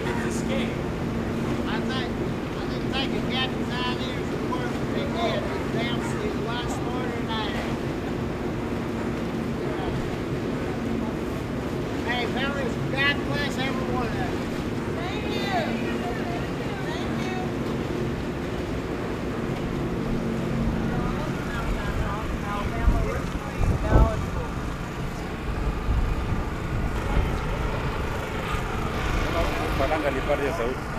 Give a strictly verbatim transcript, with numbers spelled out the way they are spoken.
captain's escape. I think, I didn't think the captain's ideas were worth what they did. Damn, he's a lot smarter than I am. Hey, fellas, God bless every one of you. Thank you. Thank you. Alabama originally knowledgeable. Paranga nipate sauti.